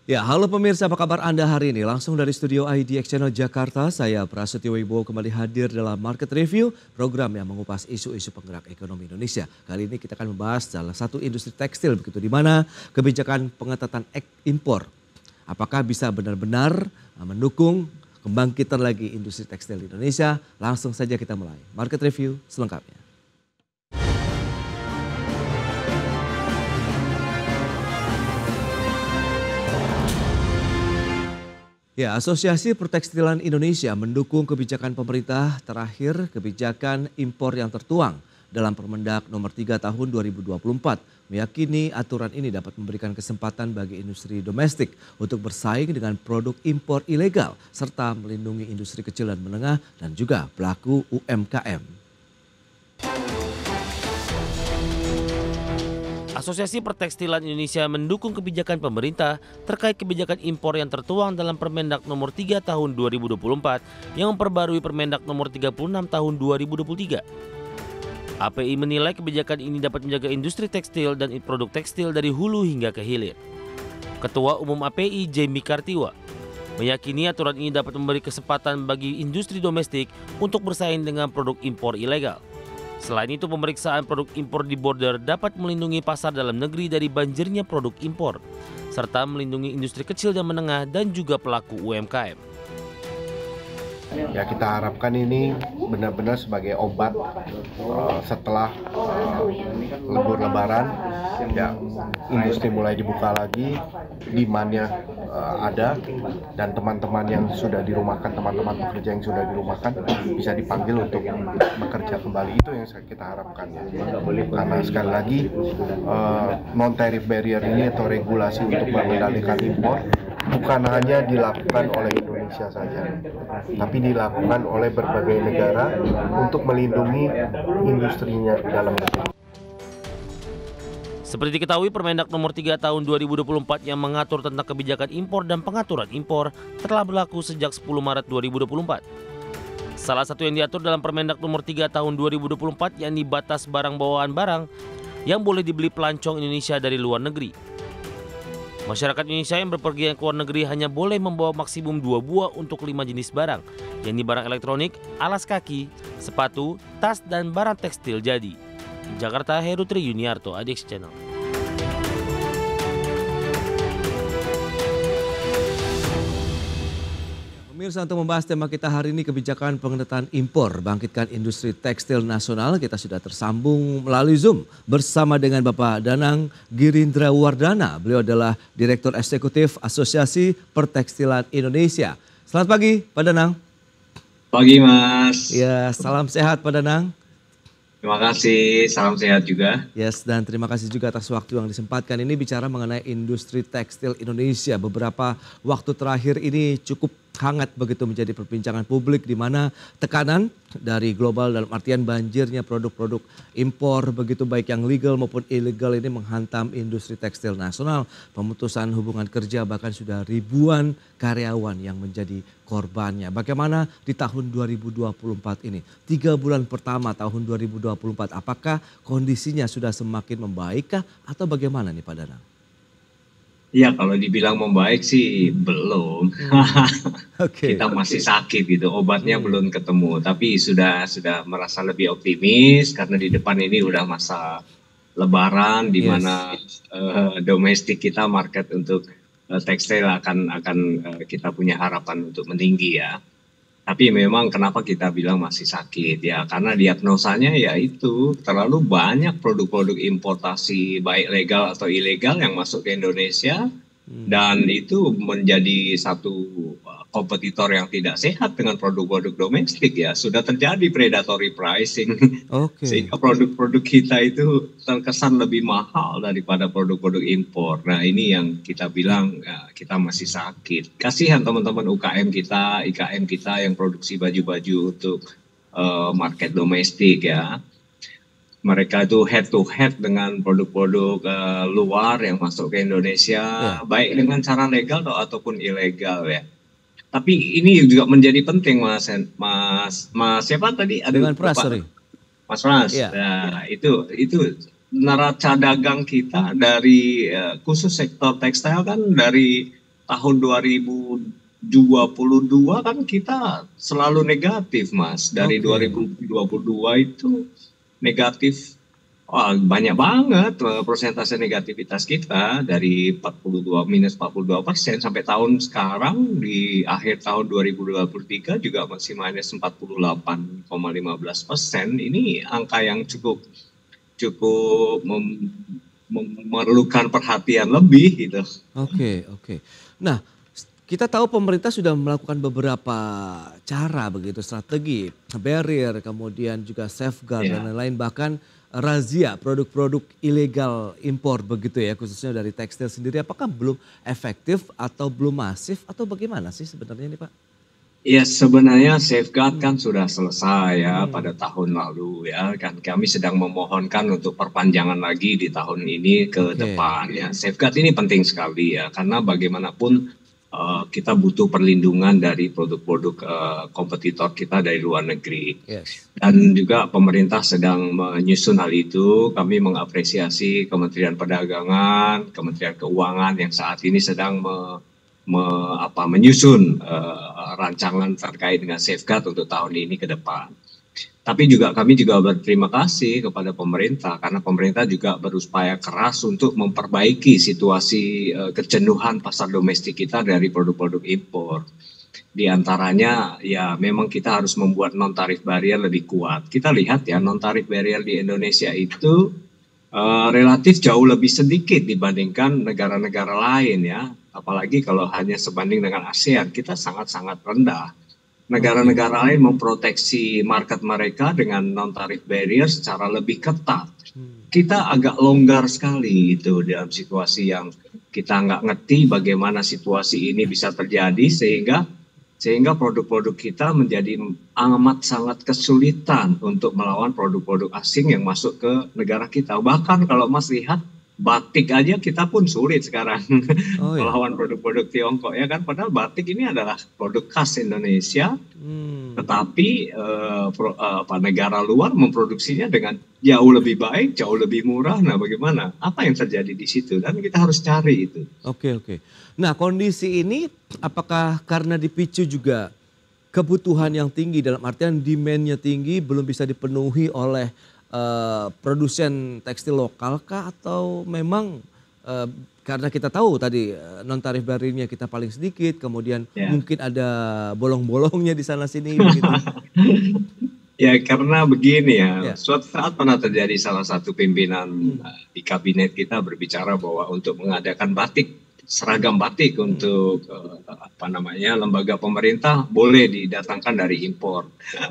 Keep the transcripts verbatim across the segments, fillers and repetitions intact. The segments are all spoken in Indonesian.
Ya, halo pemirsa, apa kabar Anda hari ini? Langsung dari studio I D X Channel Jakarta, saya Prasetyo Wibowo kembali hadir dalam Market Review, program yang mengupas isu-isu penggerak ekonomi Indonesia. Kali ini kita akan membahas salah satu industri tekstil, begitu di mana kebijakan pengetatan impor, apakah bisa benar-benar mendukung kebangkitan lagi industri tekstil di Indonesia? Langsung saja kita mulai Market Review selengkapnya. Ya, Asosiasi Pertekstilan Indonesia mendukung kebijakan pemerintah terakhir kebijakan impor yang tertuang dalam Permendak nomor tiga tahun dua ribu dua puluh empat. Meyakini aturan ini dapat memberikan kesempatan bagi industri domestik untuk bersaing dengan produk impor ilegal serta melindungi industri kecil dan menengah dan juga pelaku U M K M. Asosiasi Pertekstilan Indonesia mendukung kebijakan pemerintah terkait kebijakan impor yang tertuang dalam Permendak nomor tiga tahun dua ribu dua puluh empat yang memperbarui Permendak nomor tiga puluh enam tahun dua ribu dua puluh tiga. A P I menilai kebijakan ini dapat menjaga industri tekstil dan produk tekstil dari hulu hingga ke hilir. Ketua Umum A P I Jamie Kartiwa meyakini aturan ini dapat memberi kesempatan bagi industri domestik untuk bersaing dengan produk impor ilegal. Selain itu, pemeriksaan produk impor di border dapat melindungi pasar dalam negeri dari banjirnya produk impor, serta melindungi industri kecil dan menengah dan juga pelaku U M K M. Ya, kita harapkan ini benar-benar sebagai obat uh, setelah uh, libur lebaran, ya industri mulai dibuka lagi, demand-nya uh, ada, dan teman-teman yang sudah dirumahkan, teman-teman pekerja yang sudah dirumahkan bisa dipanggil untuk bekerja kembali. Itu yang kita harapkan ya. Karena sekali lagi uh, non-tariff barrier ini atau regulasi untuk mengendalikan impor bukan hanya dilakukan oleh Indonesia saja, tapi dilakukan oleh berbagai negara untuk melindungi industrinya dalam negeri. Seperti diketahui, Permendak nomor tiga tahun dua ribu dua puluh empat yang mengatur tentang kebijakan impor dan pengaturan impor telah berlaku sejak sepuluh Maret dua ribu dua puluh empat. Salah satu yang diatur dalam Permendak nomor tiga tahun dua ribu dua puluh empat yakni batas barang bawaan barang yang boleh dibeli pelancong Indonesia dari luar negeri. Masyarakat Indonesia yang berpergian ke luar negeri hanya boleh membawa maksimum dua buah untuk lima jenis barang, yakni barang elektronik, alas kaki, sepatu, tas, dan barang tekstil jadi. Jakarta, Heru Tri Yuniarto, I D X Channel. Pemirsa, untuk membahas tema kita hari ini, kebijakan pengetatan impor bangkitkan industri tekstil nasional, kita sudah tersambung melalui Zoom bersama dengan Bapak Danang Girindra Wardana. Beliau adalah Direktur Eksekutif Asosiasi Pertekstilan Indonesia. Selamat pagi Pak Danang. Pagi Mas. Ya, salam sehat Pak Danang. Terima kasih, salam sehat juga. Yes, dan terima kasih juga atas waktu yang disempatkan ini bicara mengenai industri tekstil Indonesia. Beberapa waktu terakhir ini cukup hangat begitu menjadi perbincangan publik, di mana tekanan dari global dalam artian banjirnya produk-produk impor begitu baik yang legal maupun ilegal ini menghantam industri tekstil nasional. Pemutusan hubungan kerja, bahkan sudah ribuan karyawan yang menjadi korbannya. Bagaimana di tahun dua ribu dua puluh empat ini? Tiga bulan pertama tahun dua ribu dua puluh empat, apakah kondisinya sudah semakin membaikkah atau bagaimana nih Pak Danang? Ya, kalau dibilang membaik sih belum. Hmm. Okay. Kita masih sakit gitu, obatnya hmm. belum ketemu. Tapi sudah sudah merasa lebih optimis karena di depan ini udah masa Lebaran, di mana yes. uh, domestik kita market untuk uh, tekstil akan akan uh, kita punya harapan untuk meninggi ya. Tapi memang kenapa kita bilang masih sakit ya, karena diagnosanya yaitu terlalu banyak produk-produk importasi baik legal atau ilegal yang masuk ke Indonesia hmm. dan itu menjadi satu kompetitor yang tidak sehat dengan produk-produk domestik ya. Sudah terjadi predatory pricing okay. sehingga produk-produk kita itu terkesan lebih mahal daripada produk-produk impor. Nah, ini yang kita bilang ya, kita masih sakit. Kasihan teman-teman U K M kita, I K M kita yang produksi baju-baju untuk uh, market domestik ya. Mereka itu head to head dengan produk-produk uh, luar yang masuk ke Indonesia yeah. baik dengan cara legal atau ataupun ilegal ya. Tapi ini juga menjadi penting Mas Mas Mas siapa tadi? Aduh, dengan Pras, sorry. Mas Pras. Yeah. Nah, itu itu neraca dagang kita dari uh, khusus sektor tekstil kan dari tahun dua ribu dua puluh dua kan kita selalu negatif, Mas. Dari Oke. dua ribu dua puluh dua itu negatif. Wah, banyak banget eh, persentase negativitas kita dari empat puluh dua minus empat puluh dua persen sampai tahun sekarang di akhir tahun dua ribu dua puluh tiga juga masih minus empat puluh delapan koma lima belas persen. Ini angka yang cukup cukup mem, memerlukan perhatian lebih gitu. Oke, oke. Nah, kita tahu pemerintah sudah melakukan beberapa cara begitu, strategi, barrier, kemudian juga safeguard Ya. dan lain-lain, bahkan razia produk-produk ilegal impor begitu ya, khususnya dari tekstil sendiri. Apakah belum efektif atau belum masif atau bagaimana sih sebenarnya ini Pak? Ya sebenarnya safeguard kan sudah selesai ya Hmm. pada tahun lalu ya, kan kami sedang memohonkan untuk perpanjangan lagi di tahun ini ke Oke. depan ya. Safeguard ini penting sekali ya, karena bagaimanapun uh, kita butuh perlindungan dari produk-produk uh, kompetitor kita dari luar negeri. Yes. Dan juga pemerintah sedang menyusun hal itu. Kami mengapresiasi Kementerian Perdagangan, Kementerian Keuangan yang saat ini sedang me, me, apa, menyusun uh, rancangan terkait dengan safeguard untuk tahun ini ke depan. Tapi juga kami juga berterima kasih kepada pemerintah karena pemerintah juga berupaya keras untuk memperbaiki situasi uh, kejenuhan pasar domestik kita dari produk-produk impor. Di antaranya ya memang kita harus membuat non tarif barrier lebih kuat. Kita lihat ya non tarif barrier di Indonesia itu uh, relatif jauh lebih sedikit dibandingkan negara-negara lain ya. Apalagi kalau hanya sebanding dengan ASEAN, kita sangat-sangat rendah. Negara-negara lain memproteksi market mereka dengan non tarif barrier secara lebih ketat. Kita agak longgar sekali itu dalam situasi yang kita nggak ngerti bagaimana situasi ini bisa terjadi sehingga sehingga produk-produk kita menjadi amat sangat kesulitan untuk melawan produk-produk asing yang masuk ke negara kita. Bahkan kalau Mas lihat batik aja kita pun sulit sekarang Oh, ya? melawan produk-produk Tiongkok ya kan. Padahal batik ini adalah produk khas Indonesia, Hmm. tetapi eh, pro, eh, apa, negara luar memproduksinya dengan jauh lebih baik, jauh lebih murah. Nah, bagaimana? Apa yang terjadi di situ? Dan kita harus cari itu. Oke, oke. Nah, kondisi ini apakah karena dipicu juga kebutuhan yang tinggi, dalam artian demand-nya tinggi belum bisa dipenuhi oleh eh, produsen tekstil lokal kah, atau memang eh, karena kita tahu tadi non tarif bariernya kita paling sedikit, kemudian Ya. mungkin ada bolong-bolongnya di sana sini begitu. Ya karena begini ya, Ya. suatu saat pernah terjadi salah satu pimpinan Hmm. uh, di kabinet kita berbicara bahwa untuk mengadakan batik, seragam batik untuk uh, apa namanya lembaga pemerintah boleh didatangkan dari impor.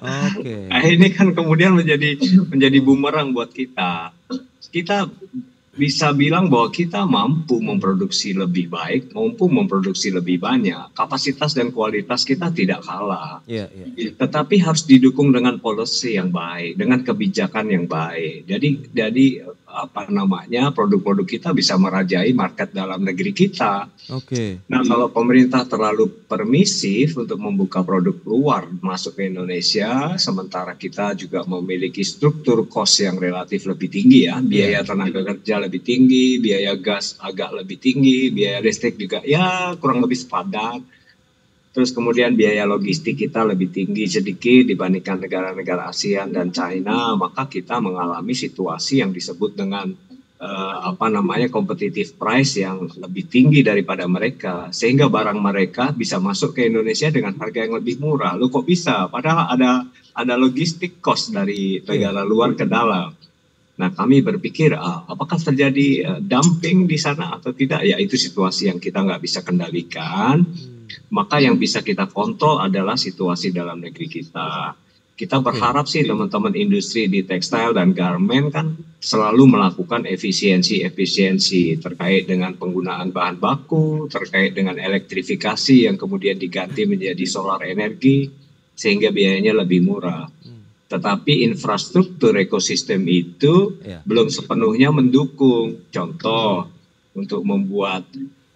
Oke. Nah, ini kan kemudian menjadi menjadi bumerang buat kita. Kita bisa bilang bahwa kita mampu memproduksi lebih baik, mampu memproduksi lebih banyak. Kapasitas dan kualitas kita tidak kalah. Iya, iya. Tetapi harus didukung dengan policy yang baik, dengan kebijakan yang baik. Jadi, jadi apa namanya produk-produk kita bisa merajai market dalam negeri kita. Oke. Nah, kalau pemerintah terlalu permisif untuk membuka produk luar masuk ke Indonesia, sementara kita juga memiliki struktur cost yang relatif lebih tinggi ya, biaya tenaga kerja lebih tinggi, biaya gas agak lebih tinggi, biaya listrik juga ya kurang lebih sepadan. Terus kemudian biaya logistik kita lebih tinggi sedikit dibandingkan negara-negara ASEAN dan China, maka kita mengalami situasi yang disebut dengan uh, apa namanya competitive price yang lebih tinggi daripada mereka, sehingga barang mereka bisa masuk ke Indonesia dengan harga yang lebih murah. Loh kok bisa? Padahal ada ada logistik cost dari negara luar ke dalam. Nah, kami berpikir ah, apakah terjadi uh, dumping di sana atau tidak? Ya itu situasi yang kita nggak bisa kendalikan. Maka yang bisa kita kontrol adalah situasi dalam negeri kita. Kita berharap sih teman-teman industri di tekstil dan garment kan selalu melakukan efisiensi-efisiensi terkait dengan penggunaan bahan baku, terkait dengan elektrifikasi yang kemudian diganti menjadi solar energi sehingga biayanya lebih murah. Tetapi infrastruktur ekosistem itu Ya. belum sepenuhnya mendukung. Contoh, untuk membuat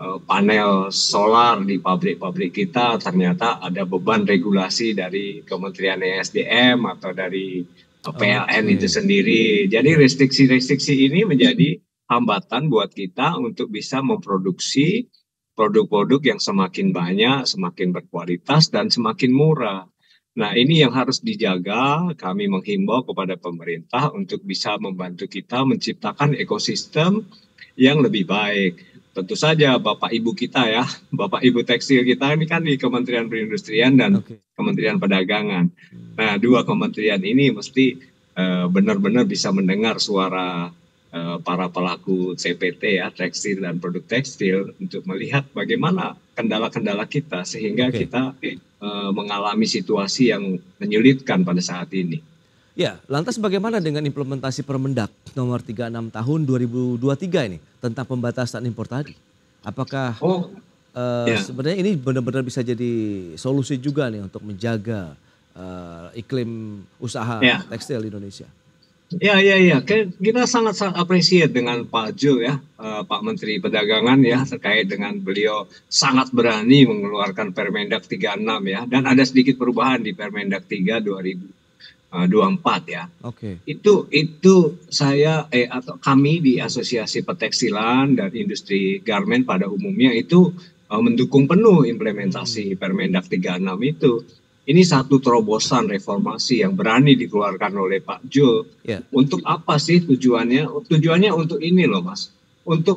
panel solar di pabrik-pabrik kita ternyata ada beban regulasi dari Kementerian E S D M atau dari P L N Oke. itu sendiri. Jadi restriksi-restriksi ini menjadi hambatan buat kita untuk bisa memproduksi produk-produk yang semakin banyak, semakin berkualitas, dan semakin murah. Nah, ini yang harus dijaga. Kami menghimbau kepada pemerintah untuk bisa membantu kita menciptakan ekosistem yang lebih baik. Tentu saja Bapak Ibu kita ya, Bapak Ibu tekstil kita ini kan di Kementerian Perindustrian dan okay. Kementerian Perdagangan. Nah, dua kementerian ini mesti uh, benar-benar bisa mendengar suara uh, para pelaku C P T ya, tekstil dan produk tekstil untuk melihat bagaimana kendala-kendala kita sehingga okay. kita uh, mengalami situasi yang menyulitkan pada saat ini. Ya, lantas bagaimana dengan implementasi Permendak nomor tiga puluh enam tahun dua ribu dua puluh tiga ini tentang pembatasan impor tadi? Apakah oh, uh, ya. sebenarnya ini benar-benar bisa jadi solusi juga nih untuk menjaga uh, iklim usaha ya. tekstil di Indonesia? Ya, ya, ya. Kita sangat-sangat appreciate dengan Pak Jo ya, uh, Pak Menteri Perdagangan ya, terkait dengan beliau sangat berani mengeluarkan Permendak tiga puluh enam ya, dan ada sedikit perubahan di Permendak tiga dua ribu dua puluh empat ya. Oke. Okay. Itu itu saya eh atau kami di Asosiasi Petekstilan dan Industri Garmen pada umumnya itu uh, mendukung penuh implementasi Permendak tiga puluh enam itu. Ini satu terobosan reformasi yang berani dikeluarkan oleh Pak Jo. Yeah. Untuk apa sih tujuannya? Tujuannya untuk ini loh Mas. Untuk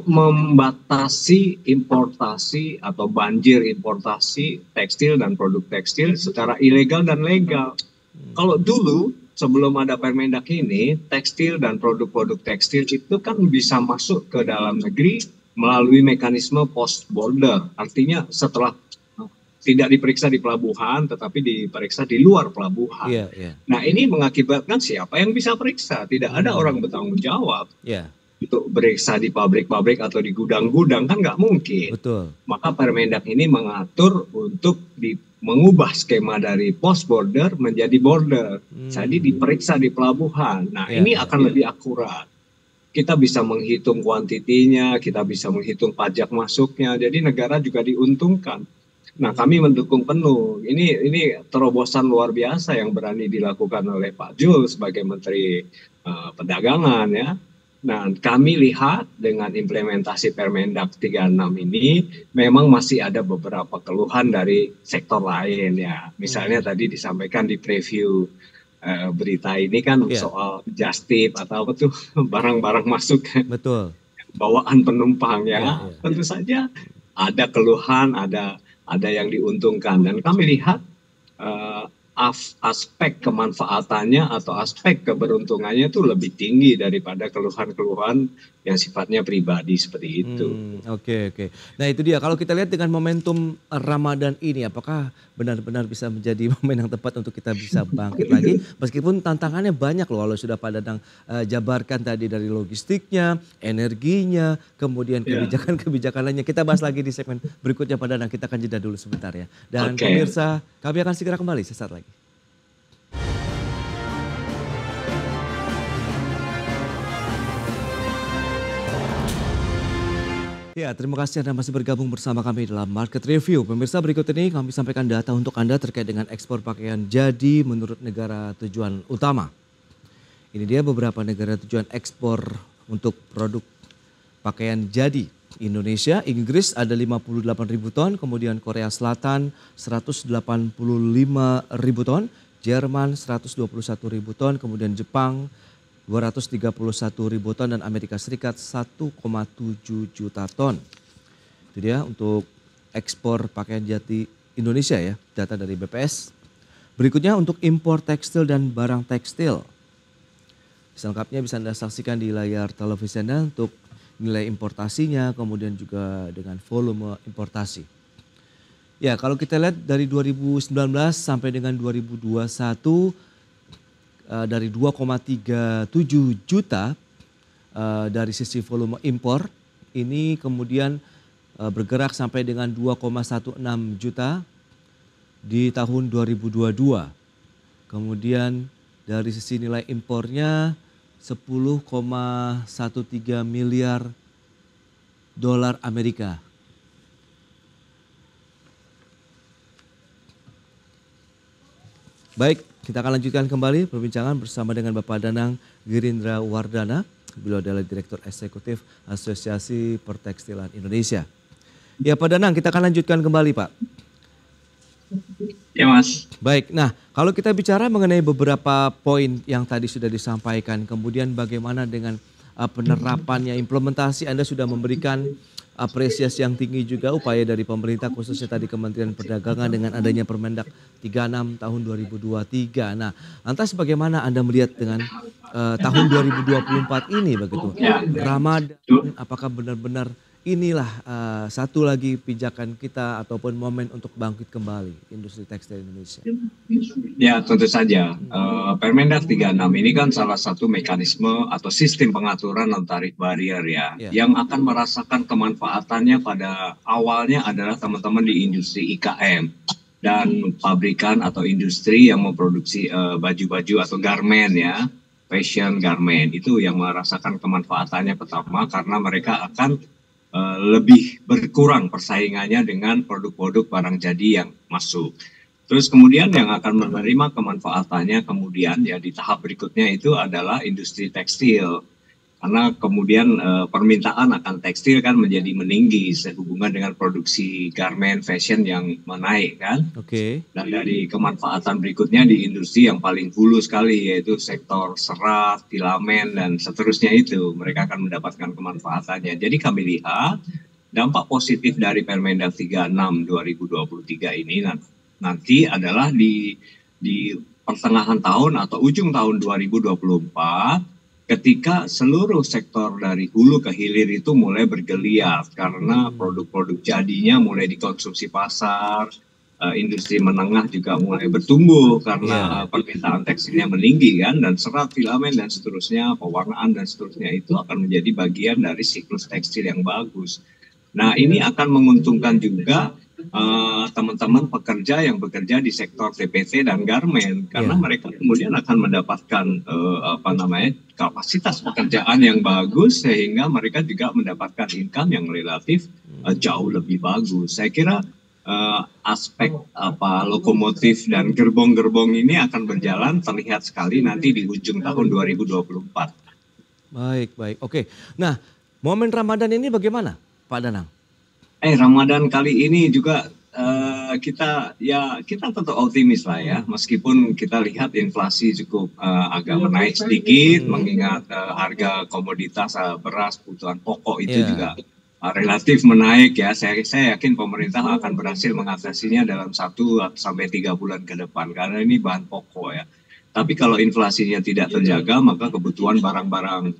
membatasi importasi atau banjir importasi tekstil dan produk tekstil secara ilegal dan legal. Kalau dulu sebelum ada Permendak ini, tekstil dan produk-produk tekstil itu kan bisa masuk ke dalam negeri melalui mekanisme post border. Artinya setelah tidak diperiksa di pelabuhan, tetapi diperiksa di luar pelabuhan. Yeah, yeah. Nah ini mengakibatkan siapa yang bisa periksa? Tidak ada hmm. orang bertanggung jawab. Yeah. Untuk periksa di pabrik-pabrik atau di gudang-gudang kan nggak mungkin. Betul. Maka Permendak ini mengatur untuk di mengubah skema dari post border menjadi border. Hmm. Jadi diperiksa di pelabuhan. Nah, ya, ini ya, akan ya. lebih akurat. Kita bisa menghitung kuantitinya, kita bisa menghitung pajak masuknya. Jadi negara juga diuntungkan. Nah, kami mendukung penuh. Ini ini terobosan luar biasa yang berani dilakukan oleh Pak Jo sebagai Menteri uh, Perdagangan ya. Nah, kami lihat dengan implementasi Permendak tiga puluh enam ini memang masih ada beberapa keluhan dari sektor lain ya. Misalnya hmm. tadi disampaikan di preview uh, berita ini kan yeah. soal just tip atau apa tuh barang-barang masuk. Betul. Bawaan penumpang ya. Yeah, yeah. Tentu saja ada keluhan, ada ada yang diuntungkan dan kami lihat uh, aspek kemanfaatannya atau aspek keberuntungannya itu lebih tinggi daripada keluhan-keluhan yang sifatnya pribadi seperti itu. Oke hmm, oke. Okay, okay. Nah itu dia, kalau kita lihat dengan momentum Ramadan ini, apakah benar-benar bisa menjadi momen yang tepat untuk kita bisa bangkit lagi? Meskipun tantangannya banyak loh, kalau sudah Pak Danang uh, jabarkan tadi dari logistiknya, energinya, kemudian kebijakan-kebijakan lainnya. Kita bahas lagi di segmen berikutnya Pak Danang, kita akan jeda dulu sebentar ya. Dan okay. pemirsa, kami akan segera kembali sesaat lagi. Ya, terima kasih Anda masih bergabung bersama kami dalam Market Review. Pemirsa, berikut ini kami sampaikan data untuk Anda terkait dengan ekspor pakaian jadi menurut negara tujuan utama. Ini dia beberapa negara tujuan ekspor untuk produk pakaian jadi. Indonesia, Inggris ada lima puluh delapan ribu ton, kemudian Korea Selatan seratus delapan puluh lima ribu ton, Jerman seratus dua puluh satu ribu ton, kemudian Jepang dua ratus tiga puluh satu ribu ton dan Amerika Serikat satu koma tujuh juta ton. Itu dia untuk ekspor pakaian jadi Indonesia ya, data dari B P S. Berikutnya untuk impor tekstil dan barang tekstil. Selengkapnya bisa Anda saksikan di layar televisi Anda untuk nilai importasinya, kemudian juga dengan volume importasi. Ya, kalau kita lihat dari dua ribu sembilan belas sampai dengan dua ribu dua puluh satu, uh, dari dua koma tiga tujuh juta uh, dari sisi volume impor, ini kemudian uh, bergerak sampai dengan dua koma enam satu juta di tahun dua ribu dua puluh dua. Kemudian dari sisi nilai impornya sepuluh koma tiga belas miliar dolar Amerika. Baik, kita akan lanjutkan kembali perbincangan bersama dengan Bapak Danang Girindra Wardana. Beliau adalah Direktur Eksekutif Asosiasi Pertekstilan Indonesia. Ya Pak Danang, kita akan lanjutkan kembali Pak. Ya Mas. Baik, nah kalau kita bicara mengenai beberapa poin yang tadi sudah disampaikan, kemudian bagaimana dengan uh, penerapannya, implementasi, Anda sudah memberikan apresiasi yang tinggi juga upaya dari pemerintah khususnya tadi Kementerian Perdagangan dengan adanya Permendak tiga puluh enam tahun dua ribu dua puluh tiga. Nah, lantas bagaimana Anda melihat dengan uh, tahun dua ribu dua puluh empat ini begitu? Ramadan, apakah benar-benar inilah uh, satu lagi pijakan kita ataupun momen untuk bangkit kembali industri tekstil Indonesia? Ya tentu saja. Uh, Permendak tiga puluh enam ini kan salah satu mekanisme atau sistem pengaturan non tarif barier ya, ya, yang akan merasakan kemanfaatannya pada awalnya adalah teman-teman di industri I K M dan pabrikan atau industri yang memproduksi baju-baju uh, atau garment ya, fashion garment itu yang merasakan kemanfaatannya pertama karena mereka akan Uh, lebih berkurang persaingannya dengan produk-produk barang jadi yang masuk. Terus kemudian yang akan menerima kemanfaatannya kemudian ya di tahap berikutnya itu adalah industri tekstil. Karena kemudian uh, permintaan akan tekstil kan menjadi meninggi sehubungan dengan produksi garment fashion yang menaik kan. Oke. Okay. Dan dari kemanfaatan berikutnya di industri yang paling hulu sekali yaitu sektor serat, filamen dan seterusnya itu mereka akan mendapatkan kemanfaatannya. Jadi kami lihat dampak positif dari Permendak tiga puluh enam dua ribu dua puluh tiga ini nanti adalah di di pertengahan tahun atau ujung tahun dua ribu dua puluh empat ketika seluruh sektor dari hulu ke hilir itu mulai bergeliat karena produk-produk jadinya mulai dikonsumsi pasar, uh, industri menengah juga mulai bertumbuh karena yeah. permintaan tekstilnya meninggi kan, dan serat, filamen dan seterusnya, pewarnaan dan seterusnya itu akan menjadi bagian dari siklus tekstil yang bagus. Nah ini akan menguntungkan juga teman-teman uh, pekerja yang bekerja di sektor T P T dan garment karena yeah. mereka kemudian akan mendapatkan uh, apa namanya kapasitas pekerjaan yang bagus sehingga mereka juga mendapatkan income yang relatif uh, jauh lebih bagus. Saya kira uh, aspek apa lokomotif dan gerbong-gerbong ini akan berjalan terlihat sekali nanti di ujung tahun dua ribu dua puluh empat. Baik, baik. Oke. Nah, momen Ramadan ini bagaimana, Pak Danang? Eh Ramadan kali ini juga uh, kita ya kita tetap optimis lah ya, meskipun kita lihat inflasi cukup uh, agak menaik sedikit hmm. mengingat uh, harga komoditas uh, beras kebutuhan pokok itu yeah. juga uh, relatif menaik ya. Saya saya yakin pemerintah akan berhasil mengatasinya dalam satu sampai tiga bulan ke depan karena ini bahan pokok ya. Tapi kalau inflasinya tidak terjaga maka kebutuhan barang-barang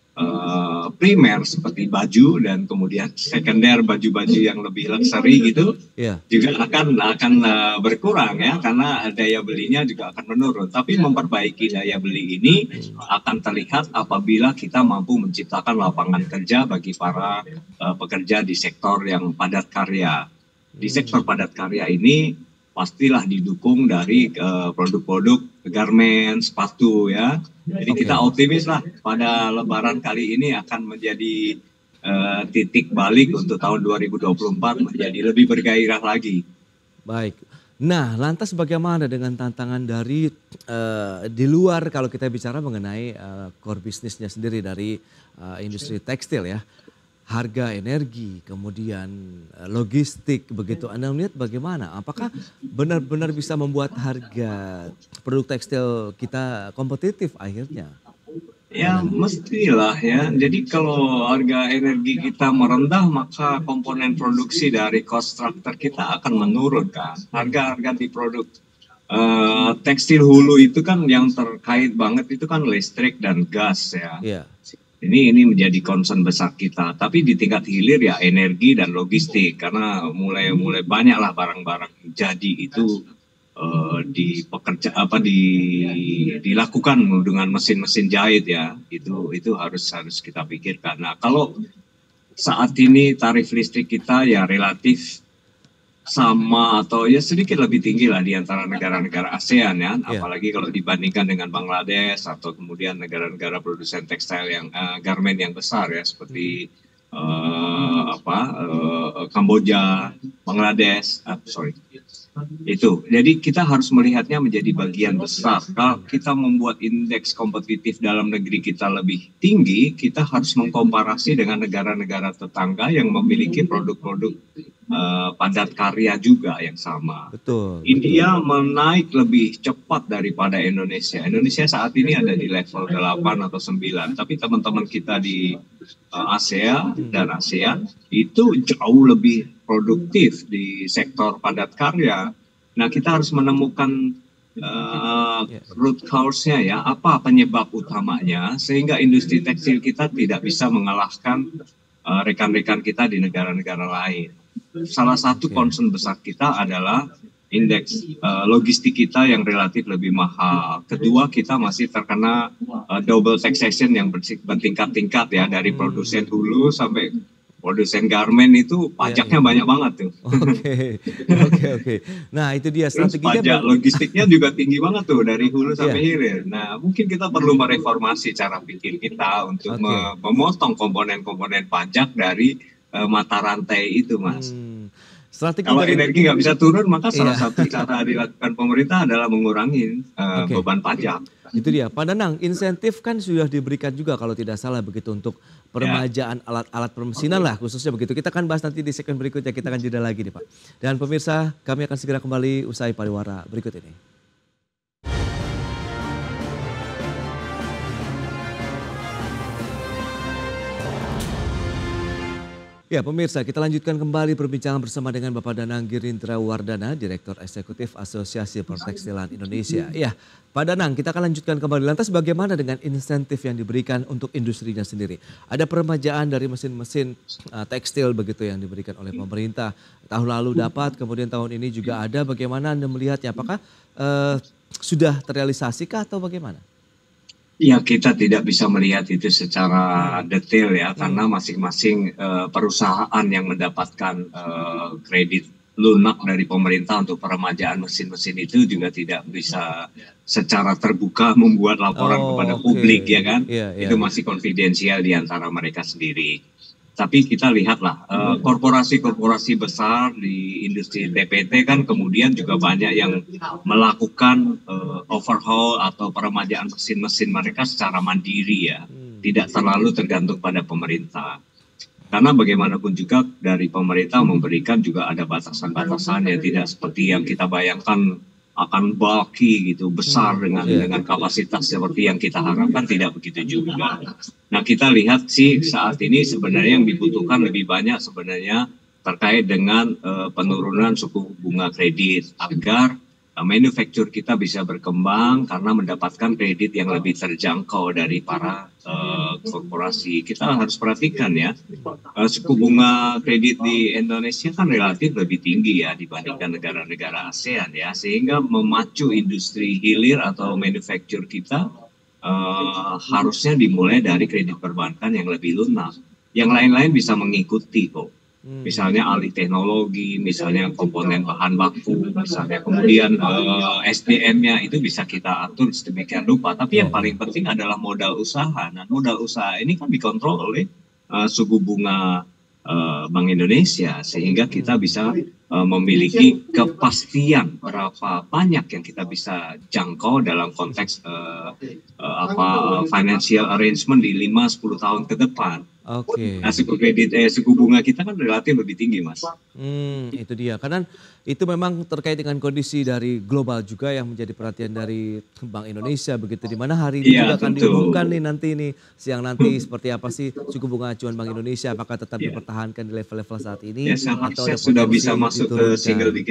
Uh, primer seperti baju dan kemudian sekunder baju-baju yang lebih luxury gitu yeah. juga akan akan uh, berkurang ya karena daya belinya juga akan menurun. Tapi memperbaiki daya beli ini akan terlihat apabila kita mampu menciptakan lapangan kerja bagi para uh, pekerja di sektor yang padat karya. Di sektor padat karya ini pastilah didukung dari uh, produk-produk garment, sepatu ya. Jadi okay. kita optimis lah pada Lebaran kali ini akan menjadi uh, titik balik untuk tahun dua ribu dua puluh empat menjadi lebih bergairah lagi. Baik. Nah, lantas bagaimana dengan tantangan dari uh, di luar kalau kita bicara mengenai uh, core bisnisnya sendiri dari uh, industri tekstil ya. Harga energi, kemudian logistik, begitu. Anda melihat bagaimana? Apakah benar-benar bisa membuat harga produk tekstil kita kompetitif akhirnya? Ya mestilah ya. Jadi kalau harga energi kita merendah, maka komponen produksi dari cost structure kita akan menurun kan. Harga-harga di produk uh, tekstil hulu itu kan yang terkait banget itu kan listrik dan gas ya. Yeah. Ini ini menjadi concern besar kita. Tapi di tingkat hilir ya energi dan logistik karena mulai mulai banyaklah barang-barang jadi itu uh, di pekerja apa di dilakukan dengan mesin-mesin jahit ya. Itu itu harus harus kita pikirkan. Nah, kalau saat ini tarif listrik kita ya relatif sama atau ya sedikit lebih tinggi lah di antara negara-negara ASEAN ya, yeah. apalagi kalau dibandingkan dengan Bangladesh atau kemudian negara-negara produsen tekstil yang uh, garment yang besar ya seperti uh, apa uh, Kamboja, Bangladesh, uh, sorry Itu. Jadi kita harus melihatnya menjadi bagian besar. Kalau kita membuat indeks kompetitif dalam negeri kita lebih tinggi, kita harus mengkomparasi dengan negara-negara tetangga yang memiliki produk-produk uh, padat karya juga yang sama. Betul. India menaik lebih cepat daripada Indonesia. Indonesia saat ini ada di level delapan atau sembilan, tapi teman-teman kita di uh, ASEAN dan ASEAN itu jauh lebih produktif di sektor padat karya. Nah, kita harus menemukan uh, root cause-nya ya, apa penyebab utamanya sehingga industri tekstil kita tidak bisa mengalahkan uh, rekan-rekan kita di negara-negara lain. Salah satu concern besar kita adalah indeks uh, logistik kita yang relatif lebih mahal. Kedua, kita masih terkena uh, double taxation yang bertingkat-tingkat ya, dari produsen hulu sampai produsen garment itu pajaknya ya, ya. banyak banget tuh. Oke, oke, oke. Nah itu dia strateginya. Terus pajak logistiknya juga tinggi banget tuh dari hulu sampai ya. hilir. Nah mungkin kita perlu mereformasi cara pikir kita untuk okay. memotong komponen-komponen pajak dari uh, mata rantai itu, Mas. Hmm. Strategi Kalau dari... energi nggak bisa turun, maka salah iya. satu cara dilakukan pemerintah adalah mengurangi uh, okay. beban pajak. Itu dia, Pak Danang, insentif kan sudah diberikan juga kalau tidak salah begitu untuk peremajaan alat-alat permesinan lah khususnya begitu. Kita akan bahas nanti di segmen berikutnya, kita akan jeda lagi nih Pak. Dan pemirsa, kami akan segera kembali usai pariwara berikut ini. Ya pemirsa, kita lanjutkan kembali perbincangan bersama dengan Bapak Danang Girindra Wardana, Direktur Eksekutif Asosiasi Pertekstilan Indonesia. Ya, Pak Danang, kita akan lanjutkan kembali. Lantas bagaimana dengan insentif yang diberikan untuk industrinya sendiri? Ada peremajaan dari mesin-mesin uh, tekstil begitu yang diberikan oleh pemerintah. Tahun lalu dapat, kemudian tahun ini juga ada. Bagaimana Anda melihatnya? Apakah uh, sudah terrealisasikah atau bagaimana? Ya, kita tidak bisa melihat itu secara detail ya, karena masing-masing uh, perusahaan yang mendapatkan uh, kredit lunak dari pemerintah untuk peremajaan mesin-mesin itu juga tidak bisa secara terbuka membuat laporan oh, kepada okay. publik ya kan, yeah, yeah. Itu masih konfidensial di antara mereka sendiri. Tapi kita lihatlah uh, korporasi-korporasi besar di industri T P T kan kemudian juga banyak yang melakukan uh, overhaul atau peremajaan mesin-mesin mereka secara mandiri ya, tidak terlalu tergantung pada pemerintah. Karena bagaimanapun juga dari pemerintah memberikan juga ada batasan-batasan ya, tidak seperti yang kita bayangkan akan bulky gitu, besar dengan yeah. dengan kapasitas seperti yang kita harapkan, tidak begitu juga. Nah kita lihat sih saat ini sebenarnya yang dibutuhkan lebih banyak sebenarnya terkait dengan uh, penurunan suku bunga kredit agar uh, manufaktur kita bisa berkembang karena mendapatkan kredit yang lebih terjangkau dari para uh, korporasi. Kita harus perhatikan ya, uh, suku bunga kredit di Indonesia kan relatif lebih tinggi ya dibandingkan negara-negara ASEAN ya, sehingga memacu industri hilir atau manufaktur kita uh, harusnya dimulai dari kredit perbankan yang lebih lunak. Yang lain-lain bisa mengikuti kok. Misalnya alih teknologi, misalnya komponen bahan baku, misalnya kemudian uh, S D M-nya itu bisa kita atur sedemikian rupa. Tapi yang paling penting adalah modal usaha. Nah, modal usaha ini kan dikontrol oleh uh, suku bunga uh, Bank Indonesia, sehingga kita bisa uh, memiliki kepastian berapa banyak yang kita bisa jangkau dalam konteks uh, uh, apa financial arrangement di lima sampai sepuluh tahun ke depan. Oke. Okay. Nah, suku kredit, eh, suku bunga kita kan relatif lebih tinggi, Mas. Hmm, itu dia. Karena itu memang terkait dengan kondisi dari global juga yang menjadi perhatian dari Bank Indonesia begitu. Di mana hari ini ya, juga akan diumumkan nih nanti nih siang nanti seperti apa sih suku bunga acuan Bank Indonesia, apakah tetap ya. dipertahankan di level-level saat ini ya, atau ada sudah bisa masuk ke single digit.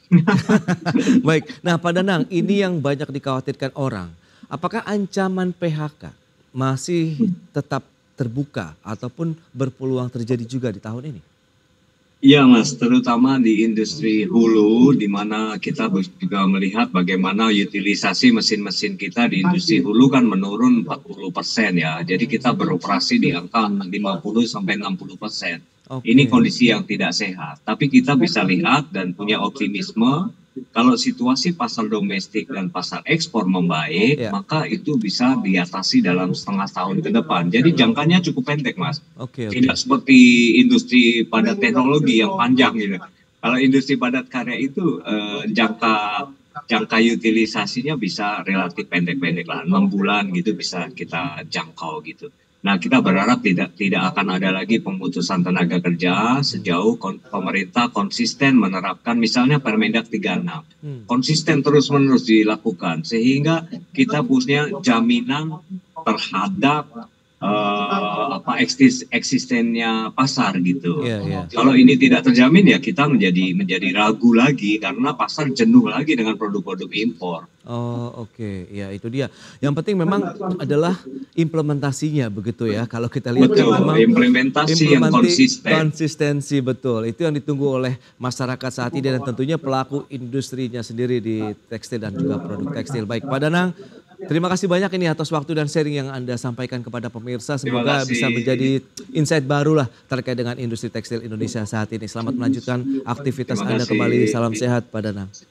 Baik. Nah, Pak Danang, ini yang banyak dikhawatirkan orang. Apakah ancaman P H K masih tetap terbuka ataupun berpeluang terjadi juga di tahun ini? Iya Mas, terutama di industri hulu, di mana kita juga melihat bagaimana utilisasi mesin-mesin kita di industri hulu kan menurun empat puluh persen ya. Jadi kita beroperasi di angka lima puluh sampai enam puluh persen. Okay. Ini kondisi yang tidak sehat. Tapi kita bisa lihat dan punya optimisme kalau situasi pasar domestik dan pasar ekspor membaik, yeah. maka itu bisa diatasi dalam setengah tahun ke depan. Jadi jangkanya cukup pendek, Mas. Okay, okay. Tidak seperti industri pada teknologi yang panjang gitu. Kalau industri padat karya itu eh, jangka jangka utilisasinya bisa relatif pendek-pendek lah, enam bulan gitu bisa kita jangkau gitu. Nah, kita berharap tidak tidak akan ada lagi pemutusan tenaga kerja sejauh kon, pemerintah konsisten menerapkan misalnya Permendak tiga puluh enam. Hmm. Konsisten terus-menerus dilakukan sehingga kita punya jaminan terhadap Uh, apa eksis, eksistennya pasar gitu. Yeah, yeah. Kalau ini tidak terjamin ya kita menjadi menjadi ragu lagi karena pasar jenuh lagi dengan produk-produk impor. Oh oke, okay. Ya itu dia. Yang penting memang adalah implementasinya begitu ya. Kalau kita lihat betul, kan memang implementasi yang konsisten. Konsistensi betul. Itu yang ditunggu oleh masyarakat saat ini dan tentunya pelaku industrinya sendiri di tekstil dan juga produk tekstil. Baik, Pak Danang. Terima kasih banyak ini atas waktu dan sharing yang Anda sampaikan kepada pemirsa. Semoga bisa menjadi insight baru lah terkait dengan industri tekstil Indonesia saat ini. Selamat melanjutkan aktivitas Anda kembali. Salam sehat Pak Danang.